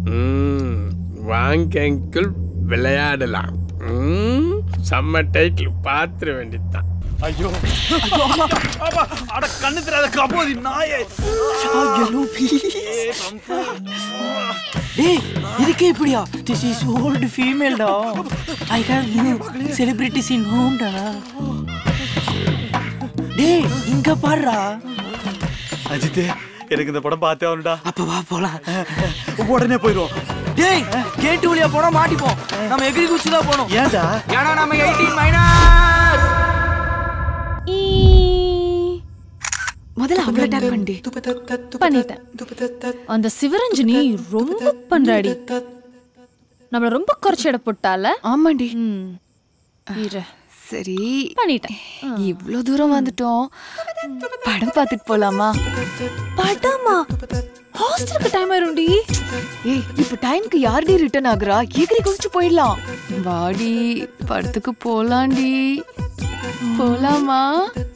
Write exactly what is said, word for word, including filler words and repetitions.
வாங்க அங்கிள் விளையாடலாம். செம்ம டைட்டில் பாத்திர வேண்டியதுதான். ஐயோ அட கண்ணு தெரியாத கபோதி நாயே. டேய் இதுக்கே இப்படியா? This is old female டா. I have new celebrities in home டா. டேய் இங்க பாருடா. அஜித் எனக்கு இந்த படம் பார்த்தே ஆகணும்டா. அப்ப வா போலாம். உடனே போயிடுவோம். டேய் கேட் வழியா போனா மாட்டிப்போம். நம்ம எகிரி குச்சி தான் போணும். ஏன்டா? ஏன்னா நம்ம எயிட்டீன் மைனஸ். முதல்ல அவள அட்டாக் பண்ணி பண்ணிட்டேன். அந்த சிவரஞ்சனி ரொம்ப பண்றாடி. நம்மள ரொம்ப குறைச்சு எடை போட்டால. ஆமாண்டி. இரு சரி பண்ணிட்டேன். இவ்ளோ தூரம் வந்துட்டோம். படம் பார்த்துட்டு போலாமா? படமா? ஹாஸ்டலுக்கு டைம் ஆயிரும்டி. ஏய் இப்ப டைம்க்கு யார்டி ரிட்டர்ன் ஆகுறா? எகிரி குதிச்சு போயிடலாம். வாடி படத்துக்கு போலாண்டி. போலாமா?